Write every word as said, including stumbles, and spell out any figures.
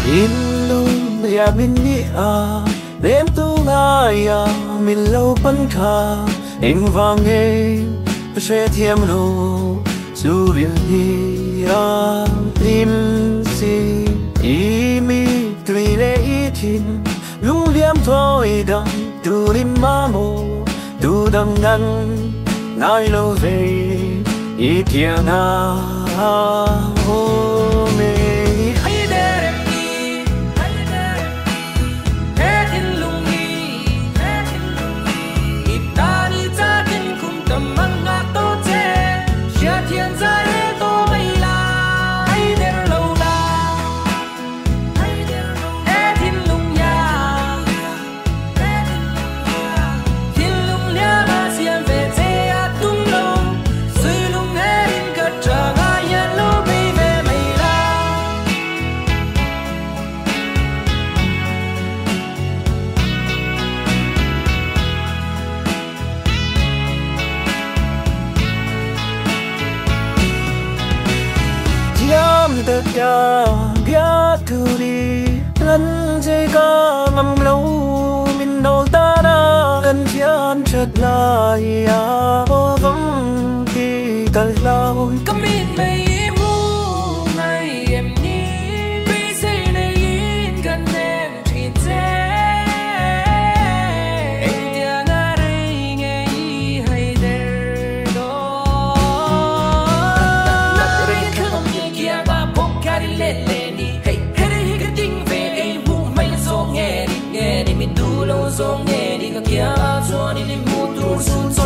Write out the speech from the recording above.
in lung ya min ni a đêm tu nga ya min lâu bắn kha em vang nghe sẽ thiêm lô dù biển đi a tim si i mi tùy lệ i tin lung liam thôi đằng tu lim ma mô tu đằng ngăn ngay lâu về i tia na ô mê tất cả biết thư đi ngân dây ca ngầm lâu mình đầu ta đã gần chiến chợt lại à vô vắng khi cần lâu cấm biết mấy mu ngày em đi vì say này in gần em thì thế em tiếng ở đây nghe hay there đó nát bên không như kia lệ lệ đi hey hey hey cái tiếng về em bu mày so nghe đi nghe đi mình du lâu so nghe đi cái kia cho đi đi mua tu sun